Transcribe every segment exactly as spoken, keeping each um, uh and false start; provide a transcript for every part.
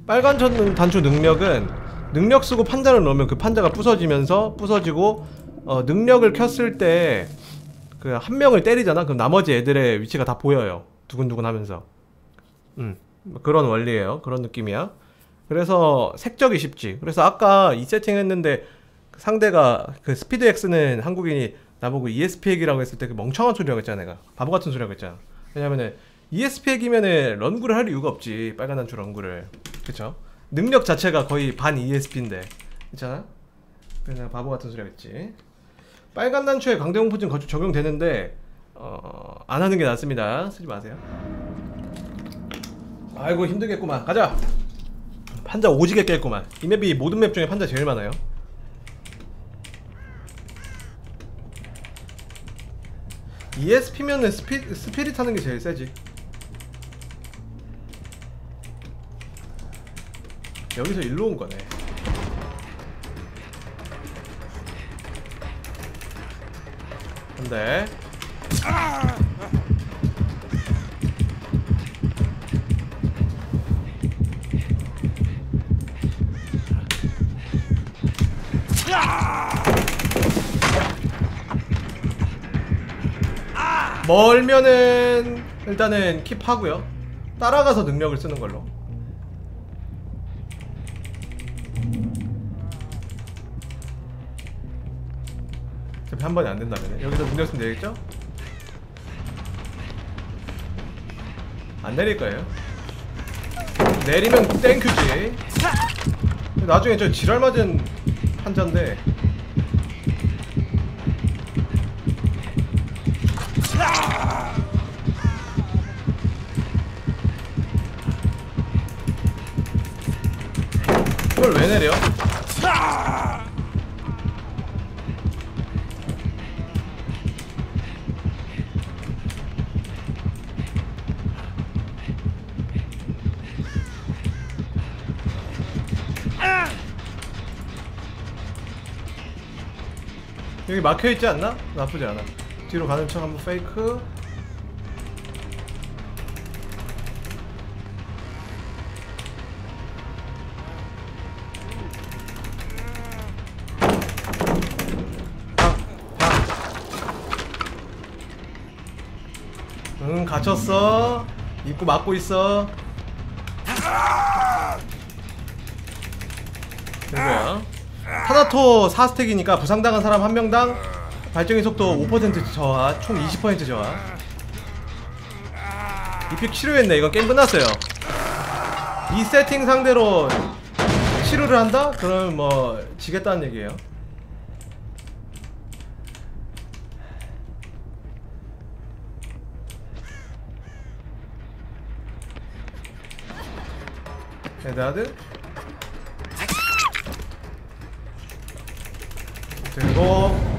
빨간 전 단추 능력은 능력 쓰고 판자를 넣으면 그 판자가 부서지면서 부서지고 어, 능력을 켰을 때 그 한 명을 때리잖아. 그럼 나머지 애들의 위치가 다 보여요. 두근두근 하면서. 음, 그런 원리예요. 그런 느낌이야. 그래서 색적이 쉽지. 그래서 아까 이 세팅 했는데 상대가 그 스피드 X는 한국인이 나보고 이에스피 핵이라고 했을 때 그 멍청한 소리라고 했잖아. 내가 바보 같은 소리라고 했잖아. 왜냐면은 이에스피 핵이면은 런구를 할 이유가 없지. 빨간 단추 런구를. 그쵸? 능력 자체가 거의 반 이에스피인데 괜찮아? 그냥 바보 같은 소리 하겠지. 빨간 단추에 강대공포증 거주 적용되는데 어... 안 하는 게 낫습니다. 쓰지 마세요. 아이고 힘들겠구만. 가자. 판자 오지게 깼구만. 이 맵이 모든 맵 중에 판자 제일 많아요. 이에스피면은 스피, 스피릿 하는 게 제일 세지. 여기서 일로 온 거네. 근데 멀면은 일단은 킵하고요. 따라가서 능력을 쓰는 걸로. 한 번에 안 된다면 여기서 능력 쓰면 되겠죠? 안 내릴 거예요. 내리면 땡큐지. 나중에 저 지랄 맞은 판자인데 그걸 왜 내려? 여기 막혀있지 않나? 나쁘지 않아. 뒤로 가는 척 한번 페이크. 박, 박. 응, 갇혔어. 입구 막고 있어. 그거야. 타나토 사 스택이니까 부상당한 사람 한 명당 발정의 속도 오 퍼센트 저하, 총 이십 퍼센트 저하. 이픽 치료했네. 이건 게임 끝났어요. 이 세팅 상대로 치료를 한다? 그러면 뭐 지겠다는 얘기예요. 헤드하드 들고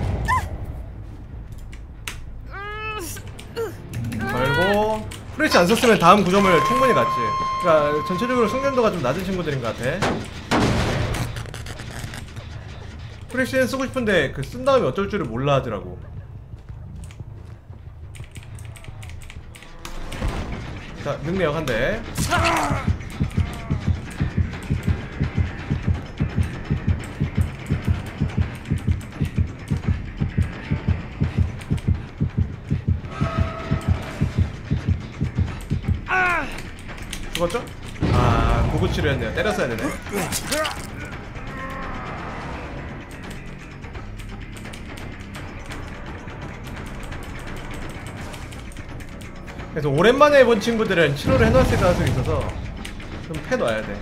걸고. 프레시 안 썼으면 다음 구점을 충분히 갔지. 그러니까 전체적으로 숙련도가 좀 낮은 친구들인 것 같아. 프레시는 쓰고 싶은데 그 쓴 다음에 어쩔 줄을 몰라 하더라고. 자, 능력 한 대. 죽었죠? 아, 고급 치료했네요. 때렸어야 되네. 그래서 오랜만에 해본 친구들은 치료를 해놨을 가능성이 있어서 좀 패놔야 돼.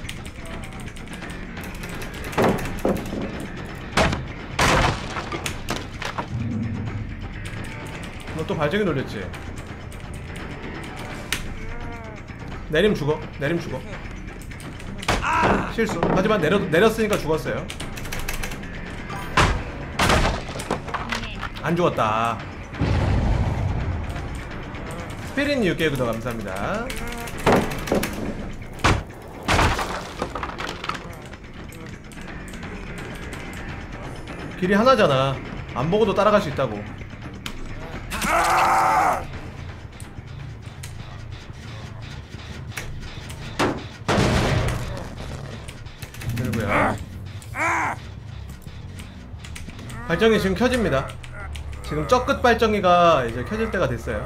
너 또 발전기 놀렸지? 내림 죽어. 내림 죽어. 실수. 하지만 내려, 내렸으니까 죽었어요. 안 죽었다. 스피릿 육 개 구독 감사합니다. 길이 하나잖아. 안 보고도 따라갈 수 있다고. 발정이 지금 켜집니다. 지금 쩍끝 발정이가 이제 켜질 때가 됐어요.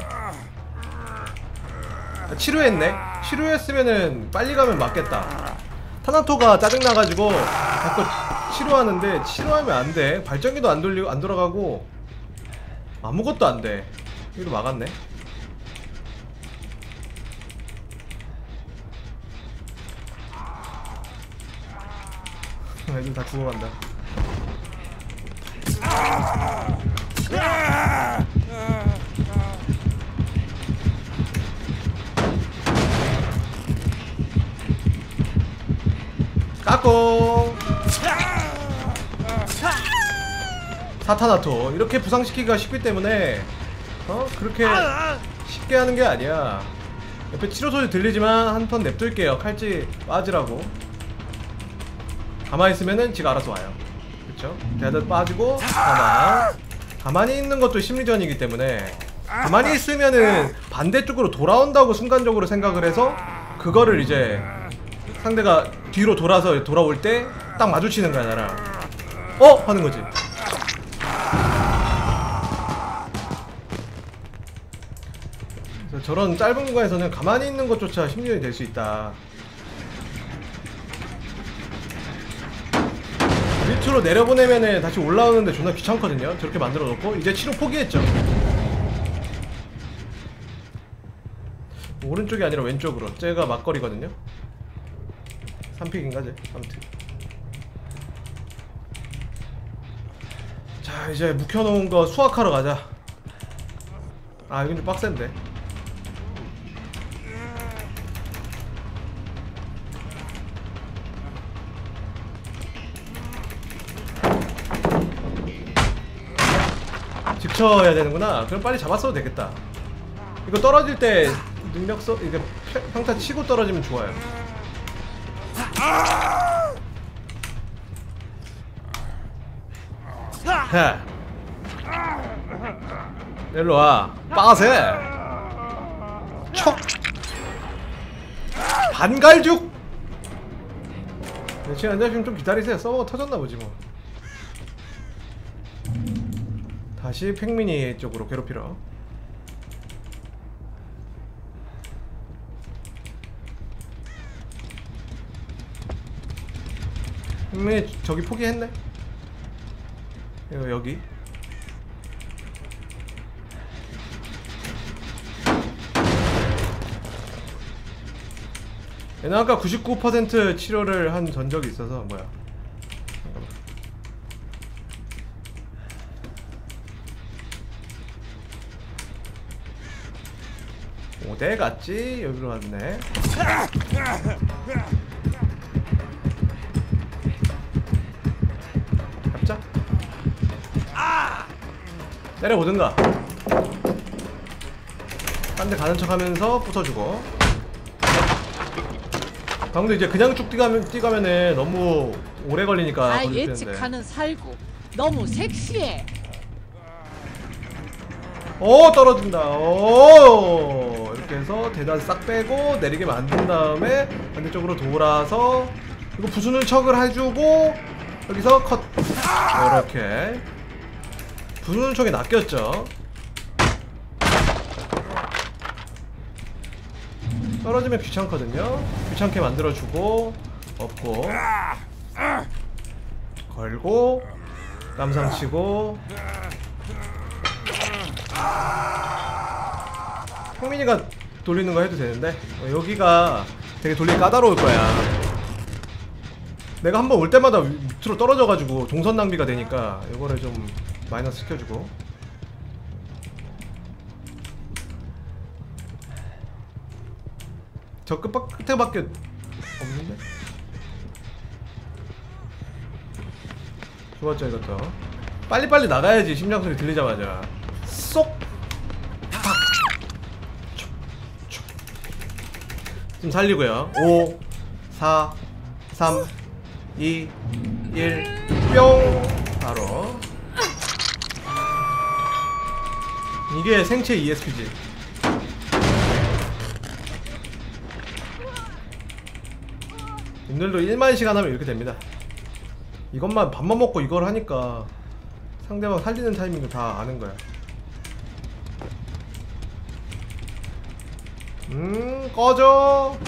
치료했네? 치료했으면은 빨리 가면 맞겠다. 타나토가 짜증나가지고 자꾸 치료하는데 치료하면 안돼. 발전기도 안 돌리고 안 돌아가고 아무것도 안돼. 여기도 막았네. 애들 다 죽어간다. 까꿍. 사타나토 이렇게 부상시키기가 쉽기 때문에 어? 그렇게 쉽게 하는 게 아니야. 옆에 치료 소리 들리지만 한 턴 냅둘게요. 칼찌 빠지라고. 가만히 있으면은 지가 알아서 와요. 그쵸? 대들 빠지고 가만. 가만히 있는 것도 심리전이기 때문에 가만히 있으면은 반대쪽으로 돌아온다고 순간적으로 생각을 해서 그거를 이제 상대가 뒤로 돌아서 돌아올 때 딱 마주치는 거야 나랑. 어? 하는 거지. 그래서 저런 짧은 공간에서는 가만히 있는 것조차 심리전이 될 수 있다. 밑으로 내려보내면은 다시 올라오는데 존나 귀찮거든요. 저렇게 만들어 놓고 이제 치료 포기했죠. 오른쪽이 아니라 왼쪽으로. 쟤가 막거리거든요. 삼 픽인가 쟤? 아무튼 자 이제 묵혀놓은 거 수확하러 가자. 아 이건 좀 빡센데. 직쳐야 되는구나. 그럼 빨리 잡았어도 되겠다. 이거 떨어질 때 능력 써 이게 평타 치고 떨어지면 좋아요. 해. 일로와. 빠세. 촉. 반갈죽. 지금 앉아주면 좀 기다리세요. 서버가 터졌나보지 뭐. 다시 팽민이 쪽으로 괴롭히러. 팽민이 저기 포기했네. 이거 여기. 얘는 아까 구십구 퍼센트 치료를 한 전적이 있어서. 뭐야 어디 갔지? 여기로 왔네. 잡자. 때려보든가. 딴 데 가는 척 하면서 부숴주고. 방금도 이제 그냥 쭉 뛰가면, 뛰가면은 너무 오래 걸리니까. 아 예측하는 살구 너무 섹시해. 오 떨어진다. 오 이렇게 해서 대단 싹 빼고 내리게 만든 다음에 반대쪽으로 돌아서 이거 부수는 척을 해주고 여기서 컷. 이렇게 부수는 척이 낚였죠. 떨어지면 귀찮거든요. 귀찮게 만들어주고 업고 걸고 깜상치고. 형민이가 돌리는 거 해도 되는데 어, 여기가 되게 돌리기 까다로울 거야. 내가 한번 올 때마다 밑으로 떨어져가지고 동선 낭비가 되니까 이거를 좀 마이너스 시켜주고. 저 끝, 끝에밖에 없는데? 좋았죠 이것도. 빨리빨리 나가야지. 심장소리 들리자마자 쏙! 팍! 촉! 촉! 좀 살리고요. 오 사 삼 이 일 뿅! 바로 이게 생체 이에스피지. 님들도 일만 시간 하면 이렇게 됩니다. 이것만 밥만 먹고 이걸 하니까 상대방 살리는 타이밍도 다 아는 거야. 음, 꺼져.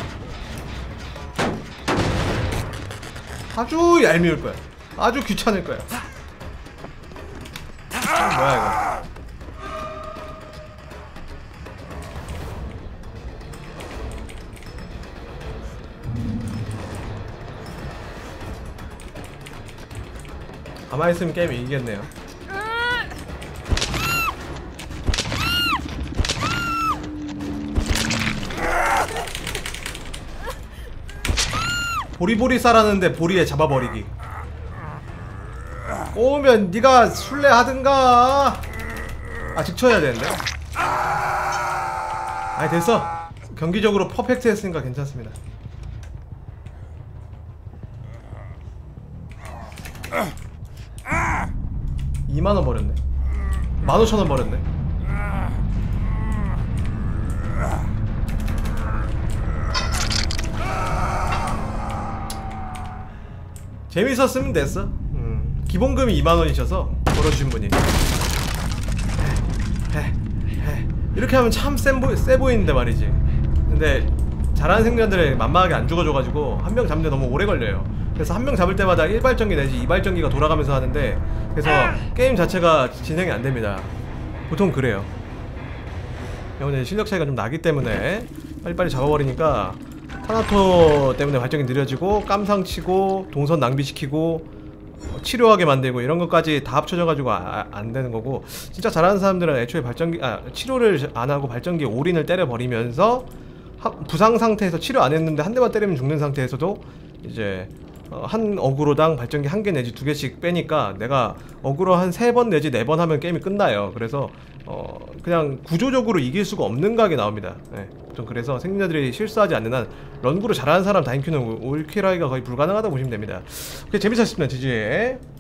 아주 얄미울 거야. 아주 귀찮을 거야. 아, 뭐야 이거. 가만히 있으면 게임 이기겠네요. 보리보리 싸라는데 보리에 잡아버리기. 오면 네가 술래하든가. 아, 직쳐야 되는데. 아니 됐어. 경기적으로 퍼펙트 했으니까 괜찮습니다. 이만원 버렸네. 만 오천원 버렸네. 재밌었으면 됐어. 음, 기본금이 이만원이셔서 벌어주신 분이. 이렇게 하면 참 세 보이, 세 보이는데 말이지. 근데 잘하는 생존자들이 만만하게 안 죽어줘가지고 한 명 잡는데 너무 오래 걸려요. 그래서 한 명 잡을 때마다 일 발전기 내지 이 발전기가 돌아가면서 하는데, 그래서 게임 자체가 진행이 안 됩니다. 보통 그래요. 이번에 실력 차이가 좀 나기 때문에 빨리빨리 잡아버리니까 타나토 때문에 발전기 느려지고 깜상치고 동선 낭비시키고 치료하게 만들고 이런 것까지 다 합쳐져가지고 아, 안 되는 거고, 진짜 잘하는 사람들은 애초에 발전기 아 치료를 안 하고 발전기에 올인을 때려버리면서 하, 부상 상태에서 치료 안 했는데 한 대만 때리면 죽는 상태에서도 이제 어, 한 어그로당 발전기 한 개 내지 두 개씩 빼니까 내가 어그로 한 세 번 내지 네 번 하면 게임이 끝나요. 그래서 어 그냥 구조적으로 이길 수가 없는 각이 나옵니다. 네, 보통 그래서 생존자들이 실수하지 않는 한 런구로 잘하는 사람 다인큐는 올킬하기가 거의 불가능하다고 보시면 됩니다. 오케이, 재밌었습니다. 지지에